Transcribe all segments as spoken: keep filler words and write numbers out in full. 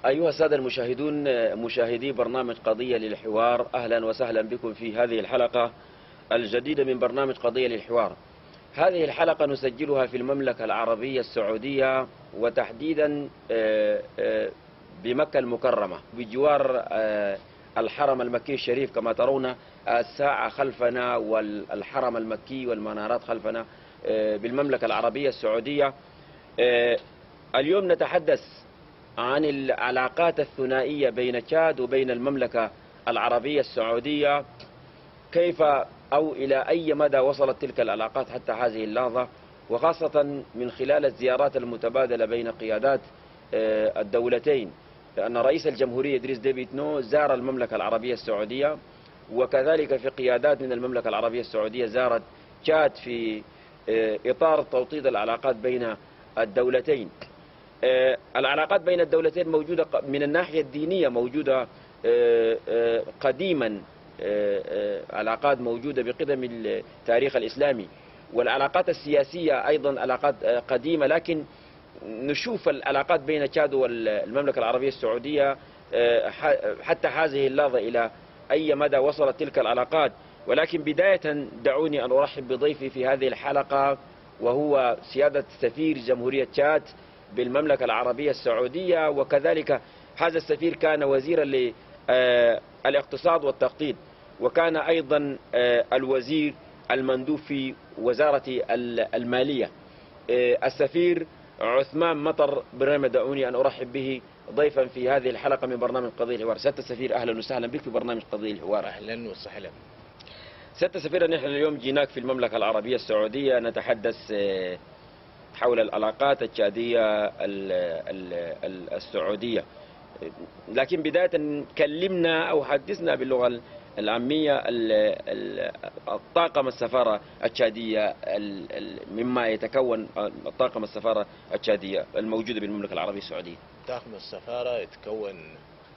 أيها السادة المشاهدون، مشاهدي برنامج قضية للحوار، أهلا وسهلا بكم في هذه الحلقة الجديدة من برنامج قضية للحوار. هذه الحلقة نسجلها في المملكة العربية السعودية، وتحديدا بمكة المكرمة بجوار الحرم المكي الشريف. كما ترون الساعة خلفنا والحرم المكي والمنارات خلفنا بالمملكة العربية السعودية. اليوم نتحدث عن العلاقات الثنائية بين تشاد وبين المملكة العربية السعودية، كيف أو إلى أي مدى وصلت تلك العلاقات حتى هذه اللحظة، وخاصة من خلال الزيارات المتبادلة بين قيادات الدولتين، لأن رئيس الجمهورية إدريس ديبي إتنو زار المملكة العربية السعودية، وكذلك في قيادات من المملكة العربية السعودية زارت تشاد في إطار توطيد العلاقات بين الدولتين. العلاقات بين الدولتين موجودة من الناحية الدينية، موجودة قديما، علاقات موجودة بقدم التاريخ الإسلامي، والعلاقات السياسية أيضا علاقات قديمة. لكن نشوف العلاقات بين تشاد والمملكة العربية السعودية حتى هذه اللحظة إلى أي مدى وصلت تلك العلاقات. ولكن بداية دعوني أن أرحب بضيفي في هذه الحلقة، وهو سيادة سفير جمهورية تشاد بالمملكة العربية السعودية، وكذلك هذا السفير كان وزيرا للاقتصاد والتخطيط، وكان أيضا الوزير المندوب في وزارة المالية. السفير عثمان مطر برنامج، دعوني أن أرحب به ضيفا في هذه الحلقة من برنامج قضية الحوار. سيادة السفير، أهلا وسهلا بك في برنامج قضية الحوار. أهلا وسهلا. سيادة السفير، نحن اليوم جيناك في المملكة العربية السعودية نتحدث حول العلاقات التشادية السعودية، لكن بداية كلمنا أو حدثنا باللغة العامية الطاقم السفارة التشادية، مما يتكون طاقم السفارة التشادية الموجودة بالمملكة العربية السعودية. طاقم السفارة يتكون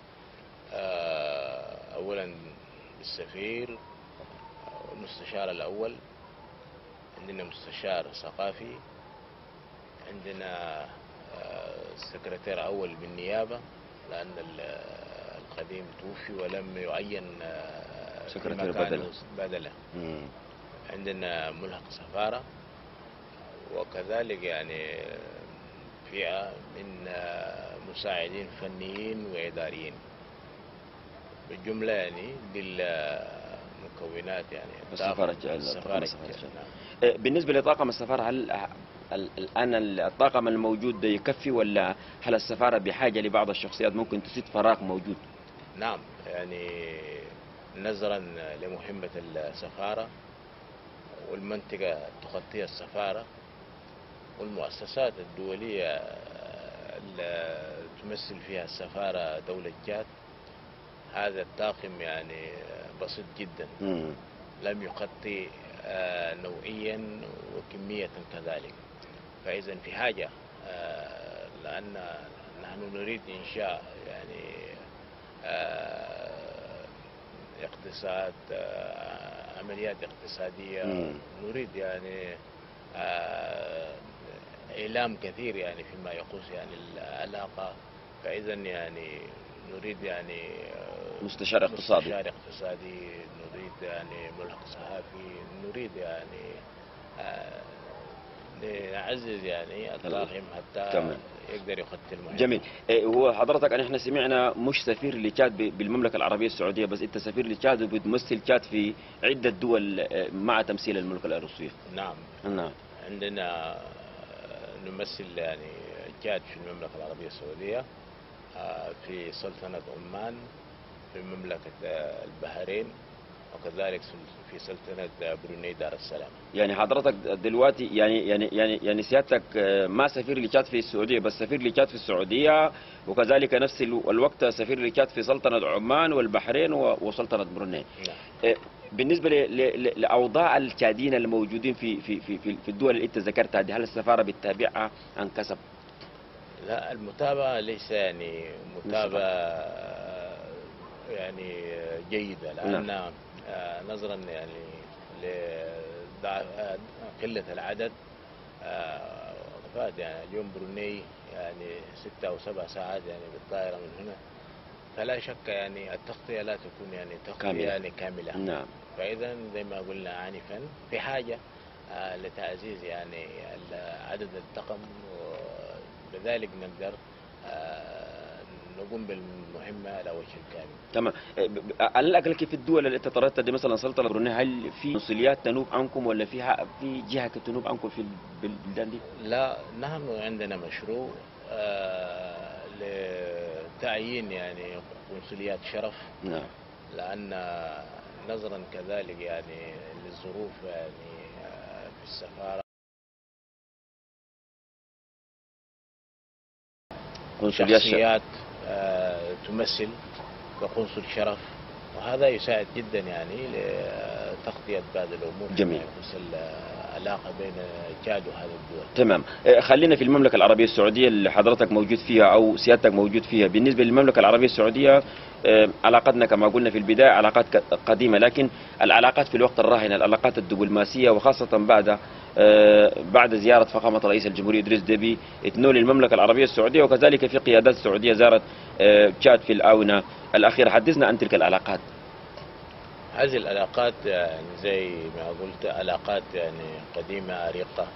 أولا بالسفير والمستشار الأول، عندنا مستشار ثقافي، عندنا سكرتير أول بالنيابة لأن القديم توفي ولم يعين سكرتير بدله, بدله. عندنا ملحق سفارة، وكذلك يعني فئة من مساعدين فنيين وإداريين. بالجملة يعني بالمكونات يعني السفارة السفارة. بالنسبة لطاقم السفارة، هل الآن الطاقم الموجود يكفي، ولا هل السفارة بحاجة لبعض الشخصيات ممكن تسد فراغ موجود؟ نعم، يعني نظرا لمهمة السفارة والمنطقة تغطيها السفارة والمؤسسات الدولية اللي تمثل فيها السفارة دولة تشاد، هذا الطاقم يعني بسيط جدا، م. لم يغطي نوعيا وكمية كذلك. فإذا في حاجة، لأن نحن نريد إنشاء يعني اقتصاد، عمليات اقتصادية، م. نريد يعني إعلام كثير يعني فيما يخص يعني العلاقة. فإذا يعني نريد يعني مستشار اقتصادي مستشار اقتصادي، نريد يعني ملحق صحفي، نريد يعني نعزز يعني الطاقم حتى كمل. يقدر يغطي المهمة. جميل. هو حضرتك أن احنا سمعنا مش سفير لتشاد بالمملكة العربية السعودية بس، انت سفير لتشاد وبتمثل تشاد في عدة دول مع تمثيل المملكة الروسية. نعم. نعم. عندنا نمثل يعني تشاد في المملكة العربية السعودية، في سلطنة عمان، في مملكة البحرين، وكذلك في سلطنة بروني دار السلام. يعني حضرتك دلوقتي يعني يعني يعني يعني سيادتك ما سفير لتشاد في السعودية بس، سفير لتشاد في السعودية، وكذلك نفس الوقت سفير لتشاد في سلطنة عمان والبحرين وسلطنة بروني. نعم. بالنسبة لأوضاع التشاديين الموجودين في في في في الدول اللي انت ذكرتها دي، هل السفارة بتتابعها عن كسب؟ لا، المتابعة ليس يعني متابعة يعني جيدة، لأن نعم. نظرا يعني لقلة العدد مسافات، يعني اليوم بروني يعني ستة أو سبع ساعات يعني بالطائرة من هنا. فلا شك يعني التغطية لا تكون يعني تغطية كاملة. يعني كاملة. نعم. فإذا زي ما قلنا عنفا في حاجة آه، لتعزيز يعني ال- عدد الطاقم، وبذلك نقدر آه، نقوم بالمهمة على وجه الكامل. تمام. ب- ب- على الاقل كيف الدول اللي انت طردتها دي مثلا سلطنه بروني، هل في قنصليات تنوب عنكم ولا في ح- في جهه تنوب عنكم في البلدان دي؟ لا، نحن عندنا مشروع آه، لتعيين يعني قنصليات شرف، نعم. لأن نظرا كذلك يعني للظروف يعني آه، في السفارة قنصليات ش... شخصيات آه، تمثل كقنصل شرف، وهذا يساعد جدا يعني لتغطية بعض الأمور فيما جميل. يخص العلاقة بين تشاد وهذه الدول. تمام. آه، خلينا في المملكة العربية السعودية اللي حضرتك موجود فيها أو سيادتك موجود فيها. بالنسبة للمملكة العربية السعودية، آه، علاقتنا كما قلنا في البداية علاقات ك- قديمة، لكن العلاقات في الوقت الراهن، العلاقات الدبلوماسية، وخاصة بعد آه، بعد زيارة فخامة رئيس الجمهورية إدريس ديبي إثنو للمملكة العربية السعودية، وكذلك في قيادات سعودية زارت آه، تشاد في الآونة الأخيرة. حدثنا عن تلك العلاقات. هذه العلاقات يعني زي ما قلت علاقات يعني قديمة عريقة،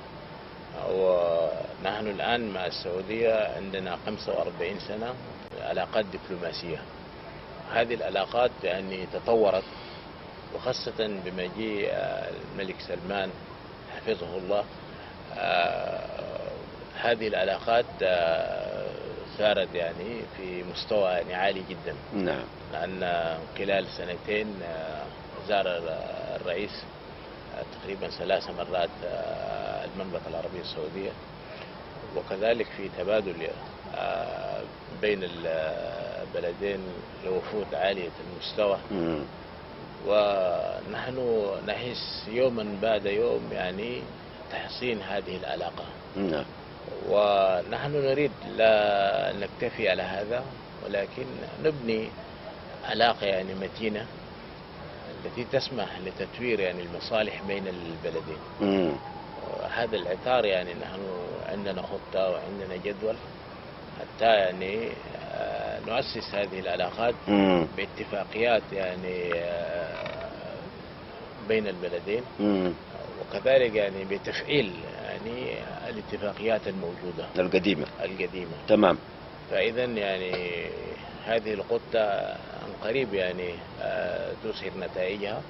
ونحن الآن مع السعودية عندنا خمسة وأربعين سنة علاقات دبلوماسية. هذه العلاقات يعني تطورت، وخاصة بمجيء الملك سلمان حفظه الله آه، هذه العلاقات آه، صارت يعني في مستوى يعني عالي جدا، نعم. لأن خلال سنتين آه، زار الرئيس آه، تقريبا ثلاث مرات آه، المملكة العربية السعودية، وكذلك في تبادل آه، بين البلدين لوفود عالية المستوى. مم. ونحن نحس يوما بعد يوم يعني تحسين هذه العلاقة، نعم. ونحن نريد لا نكتفي على هذا، ولكن نبني علاقة يعني متينة التي تسمح لتطوير يعني المصالح بين البلدين. مم. هذا الإطار يعني نحن عندنا خطة وعندنا جدول حتى يعني آه، نؤسس هذه العلاقات مم. باتفاقيات يعني آه، بين البلدين، مم. وكذلك يعني بتفعيل يعني الاتفاقيات الموجودة القديمة. القديمة. تمام. فإذا يعني هذه الخطة عن قريب يعني آه، تظهر نتائجها،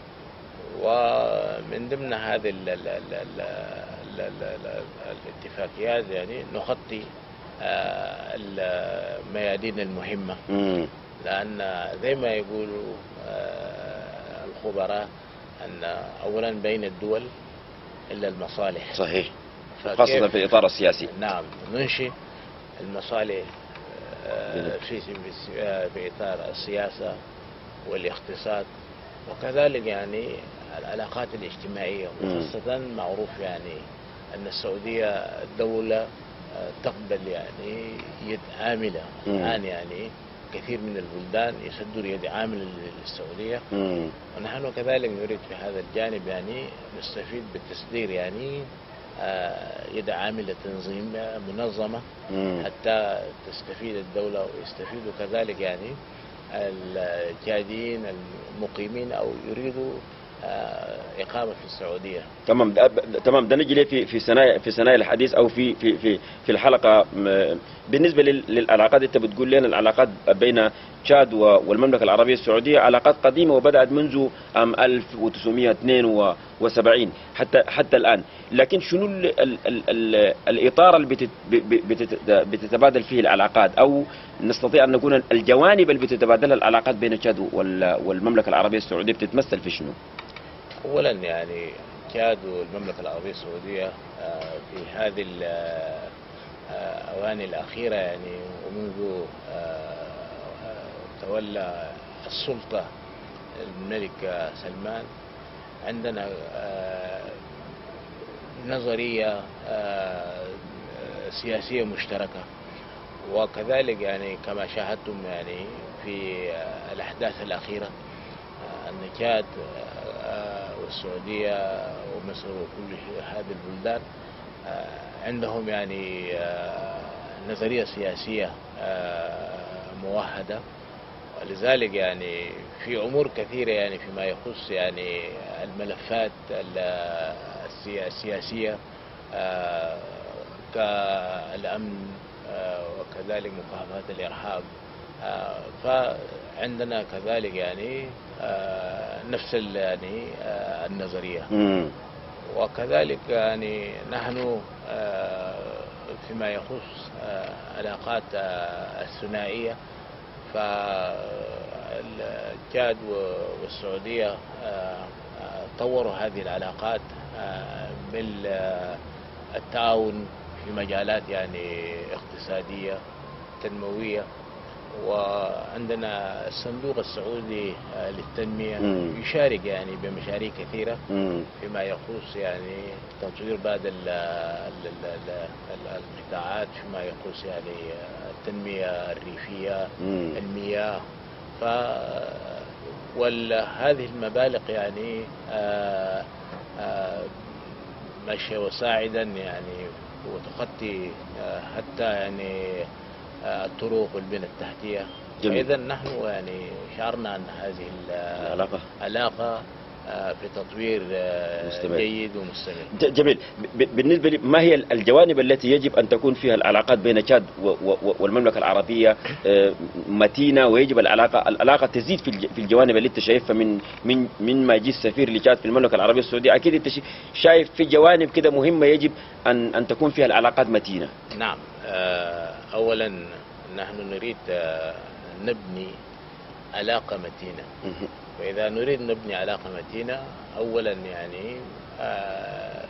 ومن ضمن هذه ال- ال- ال- ال- ال- ال- ال- الاتفاقيات يعني نخطي آه، الميادين المهمة، مم. لأن زي ما يقولوا آه، الخبراء أن أولا بين الدول إلا المصالح. صحيح. فكيف خاصة في الإطار السياسي. نعم ننشئ المصالح آه، بال- في في- آه، في إطار السياسة والاقتصاد، وكذلك يعني العلاقات الاجتماعية، مم. وخاصة معروف يعني أن السعودية دولة آه، تقبل يعني يد عاملة. مم. الآن يعني كثير من البلدان يسدوا يد عاملة للسعودية، مم. ونحن كذلك نريد في هذا الجانب يعني نستفيد بالتصدير يعني آه، يد عاملة تنظيم منظمة مم. حتى تستفيد الدولة ويستفيدوا كذلك يعني الجادين المقيمين أو يريدوا آه، إقامة في السعودية. تمام. ده ب- تمام. ده نجي ليه في في ثنايا في ثنايا الحديث او في في في في الحلقه. م- بالنسبه لل- للعلاقات، انت بتقول لنا العلاقات بين تشاد و- والمملكه العربيه السعوديه علاقات قديمه وبدات منذ عام ألف وتسعمئة واثنين وسبعين حتى حتى الان، لكن شنو ال ال ال ال الاطار اللي بتت ب- بتت بتتبادل فيه العلاقات، او نستطيع ان نقول الجوانب اللي بتتبادلها العلاقات بين تشاد وال- والمملكه العربيه السعوديه بتتمثل في شنو؟ أولا يعني تشاد والمملكة العربية السعودية آه، في هذه الأواني الأخيرة يعني ومنذ آه، آه، تولى السلطة الملك سلمان عندنا آه، نظرية آه، سياسية مشتركة، وكذلك يعني كما شاهدتم يعني في آه، الأحداث الأخيرة آه، أن تشاد آه، والسعودية ومصر وكل هذه البلدان عندهم يعني نظرية سياسية موحدة، ولذلك يعني في أمور كثيرة يعني فيما يخص يعني الملفات السياسية كالأمن وكذلك مكافحة الإرهاب، فعندنا كذلك يعني نفس يعني النظرية. وكذلك يعني نحن فيما يخص علاقات الثنائية، فالتشاد والسعودية طوروا هذه العلاقات بالتعاون في مجالات يعني اقتصادية تنموية. وعندنا الصندوق السعودي للتنمية مم. يشارك يعني بمشاريع كثيرة مم. فيما يخص يعني تطوير بعض القطاعات فيما يخص يعني التنمية الريفية مم. المياه. ف وهذه المبالغ يعني آآ آآ ماشية وساعدا يعني وتغطي حتى يعني الطرق والبنى التحتية. إذا نحن يعني شعرنا أن هذه العلاقة علاقة في تطوير مستمر. جيد ومستمر. جميل. بالنسبة لي ما هي الجوانب التي يجب أن تكون فيها العلاقات بين تشاد والمملكة العربية متينة، ويجب العلاقة العلاقة تزيد في الجوانب اللي أنت شايفها من من من ما يجي السفير لتشاد في المملكة العربية السعودية؟ أكيد أنت شايف في جوانب كده مهمة يجب أن أن تكون فيها العلاقات متينة. نعم. أولا نحن نريد نبني علاقة متينة، وإذا نريد نبني علاقة متينة أولا يعني آه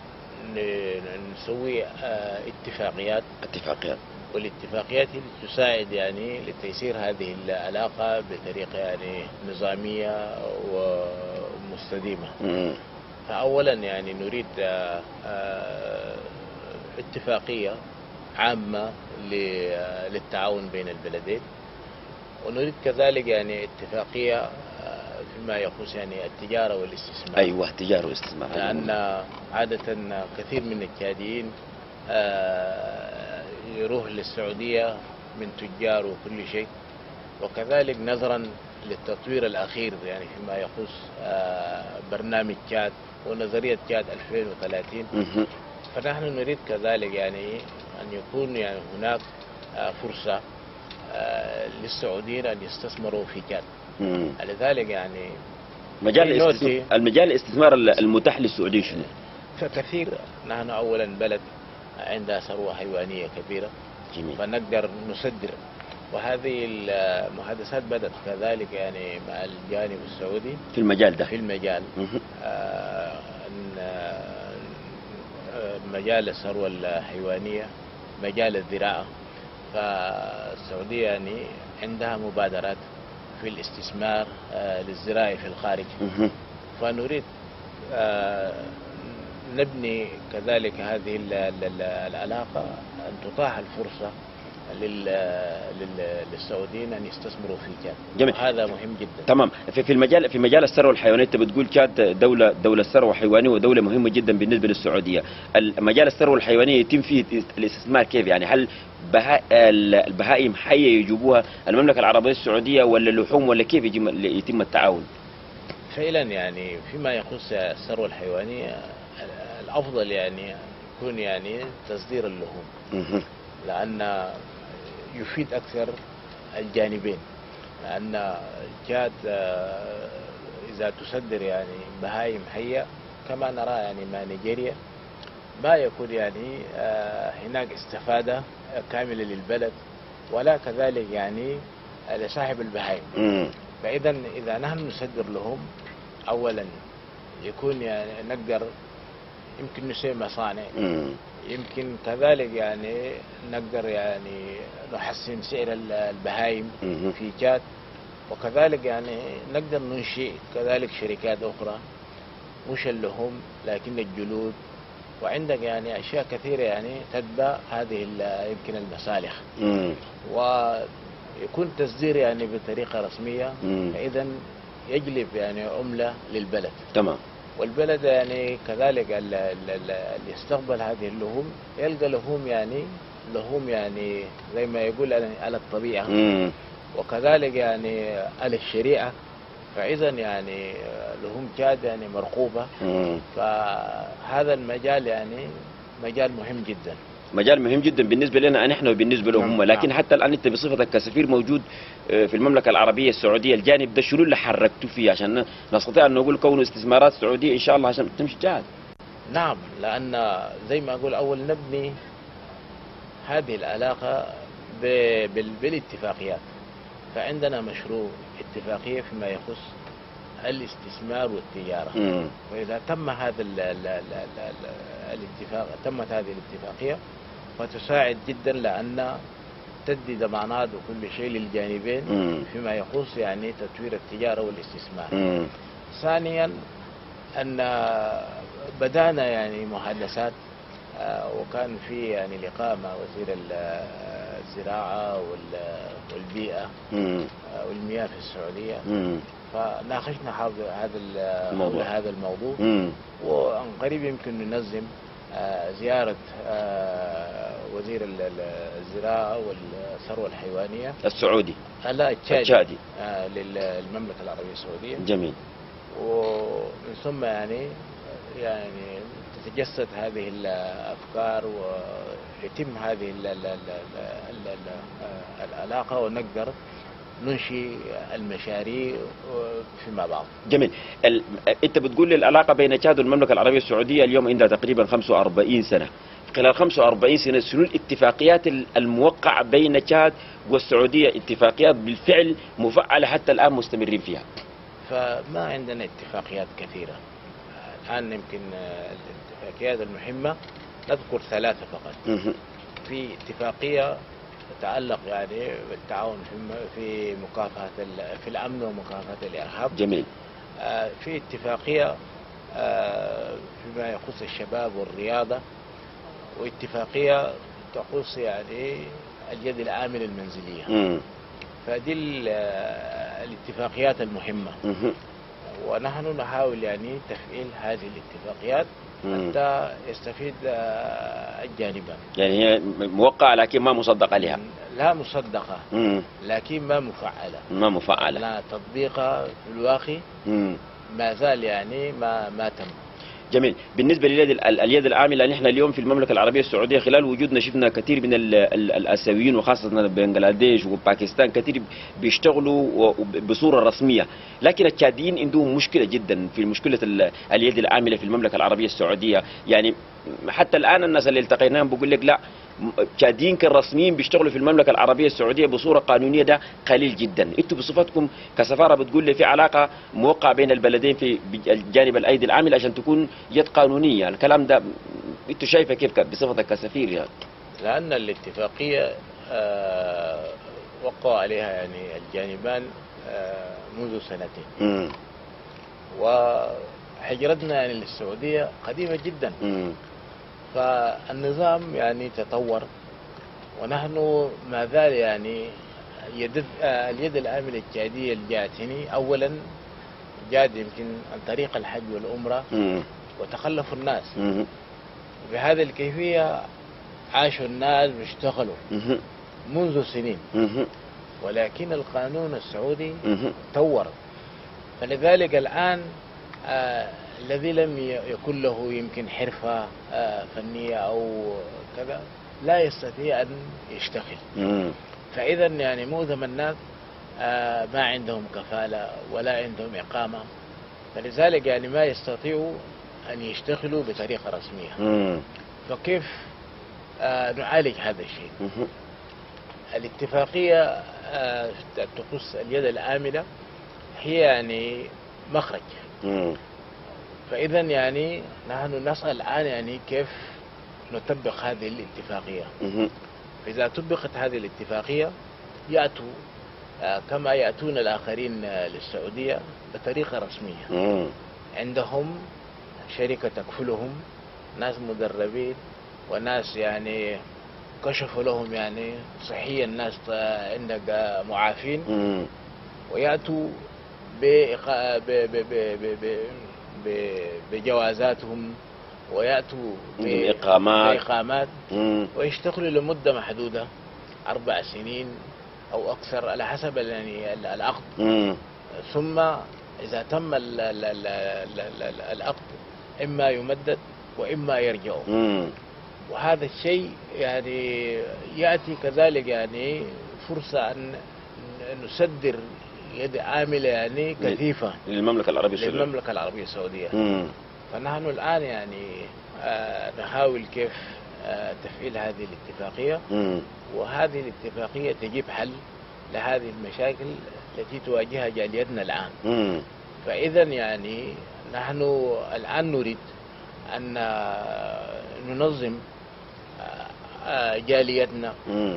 نسوي آه اتفاقيات اتفاقيات والاتفاقيات تساعد يعني لتيسير هذه العلاقة بطريقة يعني نظامية ومستديمة. مم. فأولا يعني نريد آه آه اتفاقية عامة للتعاون بين البلدين، ونريد كذلك يعني اتفاقية فيما يخص يعني التجارة والاستثمار. أيوة، تجارة والاستثمار. لأن عادة كثير من التشاديين يروح للسعودية من تجار وكل شيء، وكذلك نظرا للتطوير الأخير يعني فيما يخص برنامج تشاد ونظرية تشاد ألفين وثلاثين. فنحن نريد كذلك يعني أن يكون يعني هناك فرصة للسعوديين أن يستثمروا في تشاد. لذلك يعني مجال الاستثمار المجال الاستثمار المتاح للسعوديين شنو؟ فكثير. نحن أولا بلد عندها ثروة حيوانية كبيرة. جميل. فنقدر نصدر، وهذه المحادثات بدأت كذلك يعني مع الجانب السعودي في المجال ده في المجال آه مجال الثروة الحيوانية، مجال الزراعة. فالسعودية يعني عندها مبادرات في الاستثمار للزراعة في الخارج. فنريد نبني كذلك هذه العلاقة أن تتاح الفرصة للسعوديين أن يستثمروا في تشاد. جميل. هذا مهم جدا. تمام. في في المجال في مجال الثروة الحيوانية أنت بتقول تشاد دولة دولة ثروة حيوانية ودولة مهمة جدا بالنسبة للسعودية. المجال الثروة الحيوانية يتم فيه الاستثمار كيف؟ يعني هل البهائم حية يجيبوها المملكة العربية السعودية ولا اللحوم ولا كيف يتم التعاون؟ فعلا يعني فيما يخص الثروة الحيوانية الأفضل يعني يكون يعني تصدير اللحوم، لأن يفيد أكثر الجانبين. لأن تشاد إذا تصدر يعني بهائم حية كما نرى يعني مع نيجيريا ما يكون يعني هناك استفادة كاملة للبلد ولا كذلك يعني لصاحب البهائم. فإذا إذا نحن نصدر لهم أولا يكون يعني نقدر يمكن نسوي مصانع، يمكن كذلك يعني نقدر يعني نحسن سعر البهائم في تشاد، وكذلك يعني نقدر ننشئ كذلك شركات أخرى مش اللحوم لكن الجلود، وعندك يعني أشياء كثيرة يعني تتبع هذه يمكن المصالح. ويكون تصدير يعني بطريقة رسمية، فإذا يجلب يعني عملة للبلد. تمام. والبلد يعني كذلك ال- ال- ال- اللي يستقبل هذه اللحوم يلقى لحوم يعني لحوم يعني زي ما يقول على على الطبيعة، مم. وكذلك يعني على الشريعة. فإذا يعني لحوم تشاد يعني مرغوبة. مم. فهذا المجال يعني مجال مهم جدا. مجال مهم جدا بالنسبه لنا نحن وبالنسبه لهم هم، نعم، لكن نعم. حتى الان انت بصفتك كسفير موجود آه، في المملكه العربيه السعوديه، الجانب ده شنو اللي حركتوا فيه عشان نستطيع ان نقول كونه استثمارات سعوديه ان شاء الله عشان تمشي جاهز؟ نعم، لأن زي ما أقول أول نبني هذه العلاقة ب- بال- بالاتفاقيات. فعندنا مشروع اتفاقية فيما يخص الاستثمار والتجارة. مم. وإذا تم هذا ال ال ال ال الاتفاق تمت هذه الاتفاقية فتساعد جدا لأن تدي ضمانات وكل شيء للجانبين مم. فيما يخص يعني تطوير التجارة والاستثمار. مم. ثانيا أن بدأنا يعني محادثات، آه، وكان في يعني لقاء مع وزير ال- الزراعة وال- والبيئة مم. آه، والمياه في السعودية. مم. فناقشنا حول هذا ال- الموضوع. حول هذا الموضوع. مم. وعن قريب يمكن ننظم آه، زيارة آه، وزير ال- ال- الزراعة والثروة الحيوانية السعودي لا التشادي التشادي. آه، للمملكة العربية السعودية. جميل. ومن ثم يعني يعني تتجسد هذه الأفكار ويتم هذه ال- ال- ال- ال- ال- العلاقة ونقدر ننشي المشاريع فيما بعد. جميل. ال... انت بتقول لي العلاقه بين تشاد والمملكه العربيه السعوديه اليوم عندها تقريبا خمسة وأربعين سنه. خلال خمسة وأربعين سنه شنو الاتفاقيات الموقعه بين تشاد والسعوديه؟ اتفاقيات بالفعل مفعله حتى الان مستمرين فيها. فما عندنا اتفاقيات كثيرة الآن. يمكن الاتفاقيات المهمة نذكر ثلاثة فقط. مهم. في اتفاقية تتعلق يعني بالتعاون في في مكافحة ال- في الأمن ومكافحة الإرهاب. جميل. آه، في اتفاقية آه، فيما يخص الشباب والرياضة. واتفاقية تخص يعني اليد العاملة المنزلية. مم. فدي ال- آه، الاتفاقيات المهمة. مهم. ونحن نحاول يعني تفعيل هذه الاتفاقيات مم. حتى يستفيد آه، الجانبان. يعني هي موقعه لكن ما مصدق عليها. لا مصدقة مم. لكن ما مفعلة. ما مفعله. لا تطبيقها في الواقع مم. ما زال يعني ما ما تم. جميل. بالنسبه لليد ال- اليد العامله، نحن اليوم في المملكه العربيه السعوديه خلال وجودنا شفنا كثير من ال- ال- الاسيويين وخاصه بنغلاديش وباكستان كثير بيشتغلوا و- بصوره رسميه، لكن التشاديين عندهم مشكله جدا في مشكله ال- اليد العامله في المملكه العربيه السعوديه. يعني حتى الان الناس اللي التقيناهم بيقول لك لا، تشاديين كالرسميين بيشتغلوا في المملكه العربيه السعوديه بصوره قانونيه ده قليل جدا. انتم بصفتكم كسفاره بتقول لي في علاقه موقعه بين البلدين في جانب الايدي العامله عشان تكون يد قانونيه، الكلام ده انتم شايفه كيف بصفتك كسفير يعني؟ لأن الاتفاقية آه، وقعوا عليها يعني الجانبان آه، منذ سنتين. امم وهجرتنا يعني للسعودية قديمة جدا. امم فالنظام يعني تطور ونحن ما زال يعني يد آه، اليد العاملة التشادية اللي جاءت هنا أولا جاءت يمكن عن طريق الحج والعمرة امم وتخلفوا الناس. امم بهذه الكيفية عاشوا الناس واشتغلوا منذ سنين. امم ولكن القانون السعودي امم تطور. فلذلك الآن آه الذي لم ي- يكن له يمكن حرفة آه فنية أو كذا لا يستطيع أن يشتغل. امم فإذا يعني معظم الناس آه ما عندهم كفالة ولا عندهم إقامة. فلذلك يعني ما يستطيعوا أن يشتغلوا بطريقة رسمية. امم فكيف آه نعالج هذا الشيء؟ امم الاتفاقية آه تخص اليد العاملة هي يعني مخرج. امم فإذا يعني نحن نسأل الآن يعني كيف نطبق هذه الاتفاقية. امم فإذا طبقت هذه الاتفاقية يأتوا آه، كما يأتون الآخرين آه، للسعودية بطريقة رسمية. امم عندهم شركة تكفلهم، ناس مدربين وناس يعني كشفوا لهم يعني صحيا، ناس آه، عندك آه، معافين، امم ويأتوا بإقا- ب- ب- ب- ب- ب- ب- بجوازاتهم ويأتوا ب- بإقامات. بإقامات مم. ويشتغلوا لمدة محدودة أربع سنين أو أكثر على حسب يعني ال- العقد. مم. ثم إذا تم ال- ال- ال- ال- ال- العقد إما يمدد وإما يرجعوا. مم. وهذا الشيء يعني يأتي كذلك يعني فرصة أن نسدر يد عاملة يعني كثيفة للمملكة العربية السعودية. للمملكة العربية السعودية. مم. فنحن الآن يعني آه، نحاول كيف آه، تفعيل هذه الاتفاقية، مم. وهذه الاتفاقية تجيب حل لهذه المشاكل التي تواجهها جاليتنا الآن. مم. فإذا يعني نحن الآن نريد أن ننظم آه، جاليتنا. مم.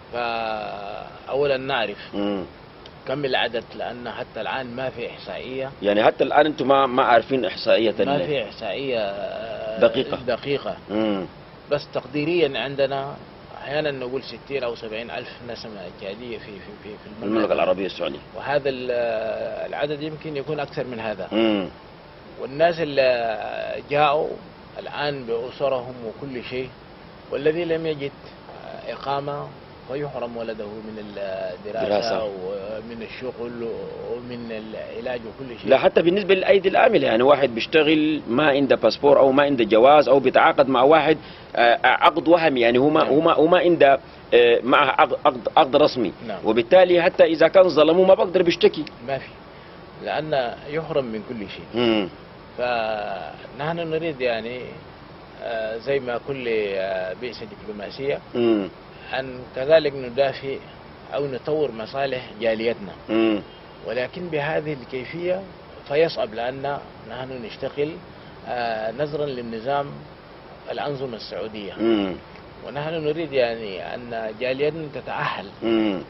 فأولا نعرف مم. كم العدد، لأن حتى الآن ما في إحصائية. يعني حتى الآن أنتم ما ما عارفين إحصائية ما ال- في إحصائية آه، دقيقة. دقيقة. مم. بس تقديريا عندنا أحيانا نقول ستين أو سبعين ألف نسمة جالية في في في, في المملكة العربية السعودية. وهذا ال- العدد يمكن يكون أكثر من هذا. مم. والناس اللي جاءوا الآن بأسرهم وكل شيء، والذي لم يجد إقامة فيحرم ولده من الدراسة دراسة. ومن الشغل ومن العلاج وكل شيء. لا حتى بالنسبة للأيدي العاملة، يعني واحد بيشتغل ما عنده باسبور أو ما عنده جواز أو بيتعاقد مع واحد آه، عقد وهمي، يعني هو ما نعم. هو ما هو ما عنده آه، معه عقد عقد- عقد رسمي. نعم. وبالتالي حتى إذا كان ظلموه ما بقدر بيشتكي. ما في، لأن يحرم من كل شيء. مم. فنحن نريد يعني آه، زي ما كل آه، بيئة دبلوماسية مم. أن كذلك ندافع أو نطور مصالح جاليتنا، مم. ولكن بهذه الكيفية فيصعب، لأن نحن نشتغل آه، نظرا للنظام الأنظمة السعودية. مم. ونحن نريد يعني أن جاليتنا تتأهل مم.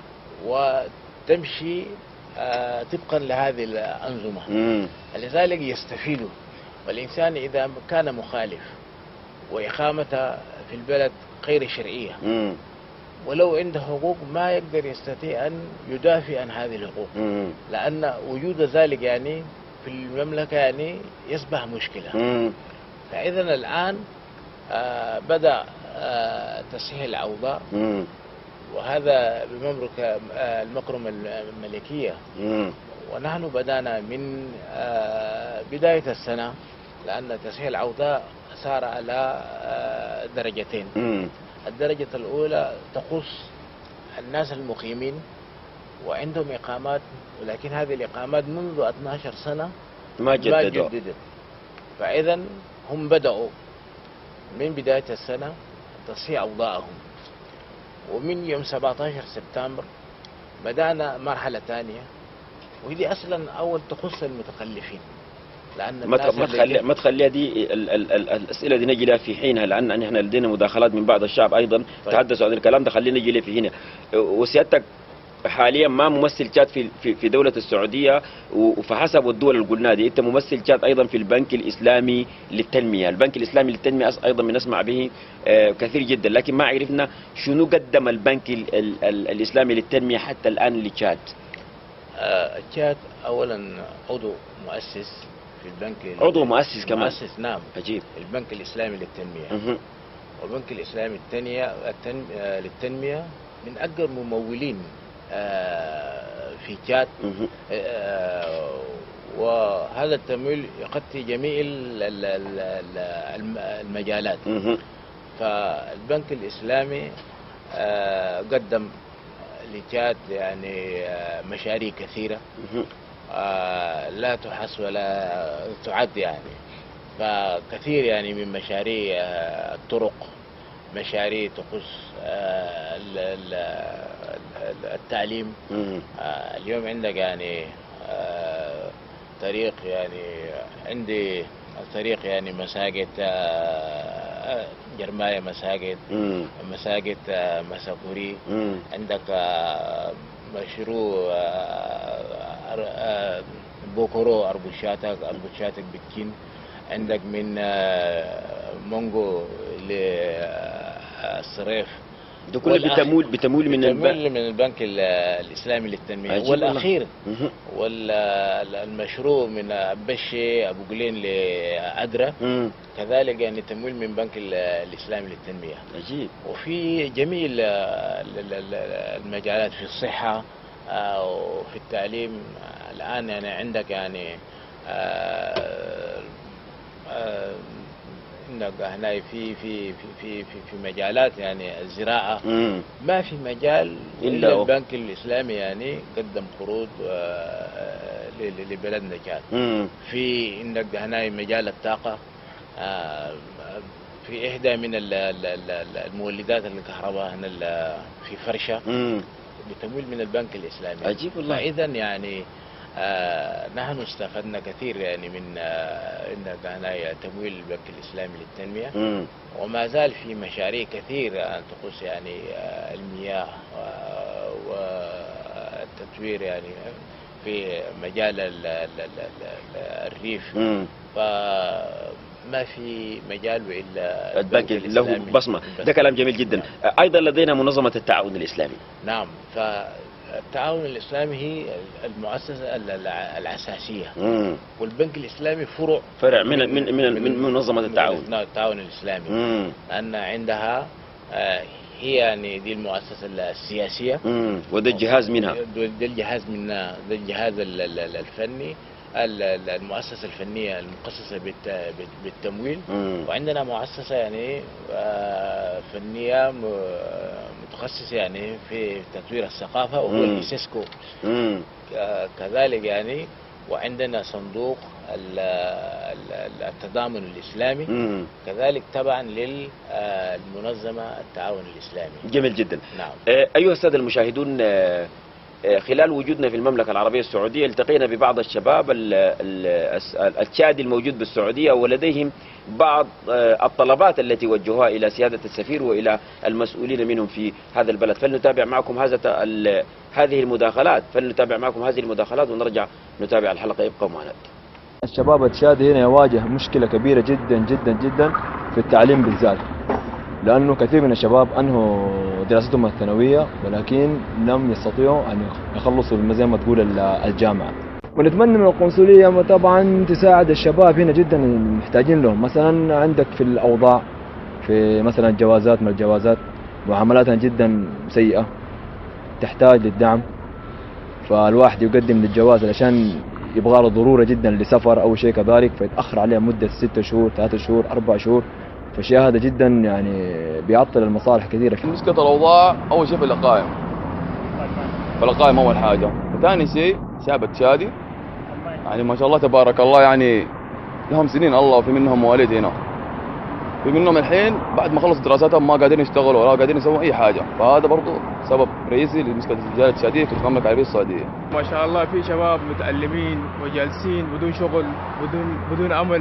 وتمشي آه، طبقا لهذه الأنظمة، مم. لذلك يستفيدوا. والإنسان إذا كان مخالف وإقامته في البلد غير شرعية مم. ولو عنده حقوق ما يقدر يستطيع أن يدافع عن هذه الحقوق، مم. لأن وجود ذلك يعني في المملكة يعني يصبح مشكلة. مم. فإذا الآن آه، بدأ آه، تصحيح الأوضاع، مم. وهذا بمملكة آه، المكرمة الملكية. مم. ونحن بدأنا من آه، بداية السنة، لأن تصحيح الأوضاع صار على آه، درجتين. مم. الدرجة الأولى تخص الناس المقيمين وعندهم إقامات، ولكن هذه الإقامات منذ اثنتي عشرة سنة ما ما جددوا. جددت. فإذا هم بدأوا من بداية السنة تصحيح أوضاعهم، ومن يوم سبعة عشر سبتمبر بدأنا مرحلة ثانية، ودي أصلا أول تخص المتخلفين، لأن ما الناس ما اللي تخلي جت- ما تخليها دي ال ال ال الاسئله دي نجي لها في حينها، لان إن احنا لدينا مداخلات من بعض الشعب ايضا طيب. تحدثوا عن الكلام ده، خلينا نجي له في هنا. وسيادتك حاليا ما ممثل تشاد في في في دوله السعوديه، وفحسب الدول اللي قلنا دي انت ممثل تشاد ايضا في البنك الاسلامي للتنميه، البنك الاسلامي للتنميه أص- ايضا بنسمع به آه، كثير جدا، لكن ما عرفنا شنو قدم البنك ال ال ال الاسلامي للتنميه حتى الان لتشاد. آه، تشاد أولا عضو مؤسس في البنك، عضو مؤسس كمان. مؤسس نعم، عجيب. البنك الإسلامي للتنمية. مهم. والبنك الإسلامي التنمية التن... آه، للتنمية من أكبر الممولين آه، في تشاد. مهم. آه، وهذا التمويل يغطي جميع ال- ال- ال- ال- الم- المجالات. مهم. فالبنك الإسلامي آه، قدم لتشاد يعني آه، مشاريع كثيرة مهم. آه، لا تحص ولا تعد يعني. فكثير يعني من مشاريع آه، الطرق، مشاريع تخص آه، ال- ال- ال- التعليم. مهم. آه، اليوم عندك يعني آه، طريق يعني عندي طريق يعني مساجد آه، جرماية، مساجد مم. مساجد آه، مسافوري. مم. عندك آه، مشروع آه، أر- آه، بوكورو أربوشاتك أربوشاتك بتكين. عندك من آه، مونغو للصريف ده كله بتمول بتمول من البنك من البنك الاسلامي للتنميه. والاخير والمشروع من بشي ابو قلين لادرا كذلك يعني تمويل من بنك الاسلامي للتنميه. عجيب. وفي جميع المجالات، في الصحه وفي التعليم. الان يعني عندك يعني هنا في في في في في مجالات يعني الزراعه مم. ما في مجال الا البنك الاسلامي يعني قدم قروض لبلدنا كان. في عندك هنا مجال الطاقه، في احدى من المولدات الكهرباء هنا في فرشه بتمويل من البنك الاسلامي. عجيب والله. فاذا يعني آه نحن استفدنا كثير يعني من آه ان تمويل البنك الاسلامي للتنميه. مم. وما زال في مشاريع كثيره تخص يعني آه المياه والتطوير يعني في مجال ال ال ال الريف. مم. فما في مجال الا البنك له بصمه. ده كلام جميل جدا. نعم. ايضا لدينا منظمه التعاون الاسلامي. نعم. ف التعاون الإسلامي هي المؤسسة الأساسية. مم. والبنك الإسلامي فروع فرع من من من, من منظمة التعاون. من التعاون الإسلامي. مم. أن عندها هي يعني دي المؤسسة السياسية. مم. وده الجهاز منها. ده الجهاز منها، ده الجهاز الفني، المؤسسة الفنية المخصصة بالتمويل. مم. وعندنا مؤسسة يعني فنية متخصص يعني في تطوير الثقافة وهو اليونسكو كذلك يعني. وعندنا صندوق التضامن الإسلامي مم. كذلك تبعا للمنظمة التعاون الإسلامي. جميل جدا. نعم. أيها السادة المشاهدون، خلال وجودنا في المملكة العربية السعودية التقينا ببعض الشباب التشادي الموجود بالسعودية، ولديهم بعض الطلبات التي وجهوها إلى سيادة السفير وإلى المسؤولين منهم في هذا البلد. فلنتابع معكم هذا هذه المداخلات فلنتابع معكم هذه المداخلات ونرجع نتابع الحلقة. يبقوا معنا. الشباب التشادي هنا يواجه مشكلة كبيرة جدا جدا جدا في التعليم بالذات، لأنه كثير من الشباب أنهوا دراستهم الثانوية ولكن لم يستطيعوا أن يخلصوا زي ما تقول الجامعة. ونتمنى من القنصلية طبعا تساعد الشباب هنا جدا محتاجين لهم. مثلا عندك في الأوضاع في مثلا الجوازات، من الجوازات معاملاتها جدا سيئة تحتاج للدعم، فالواحد يقدم للجواز عشان يبغى له ضرورة جدا لسفر أو شيء كذلك فيتأخر عليه مدة ستة شهور ثلاثة شهور أربع شهور، فالشيء هذا جدا يعني بيعطل المصالح كثيرة. مشكلة الأوضاع أول شيء في اللقائم، فاللقائم أول حاجة. ثاني شيء شعب التشادي يعني ما شاء الله تبارك الله يعني لهم سنين الله، في منهم مواليد هنا، في منهم الحين بعد ما خلصوا دراساتهم ما قادرين يشتغلوا ولا قادرين يسووا أي حاجة، فهذا برضو سبب رئيسي لمشكلة الرجال التشادية في المملكة العربية السعودية. ما شاء الله في شباب متألمين وجالسين بدون شغل، بدون بدون أمل،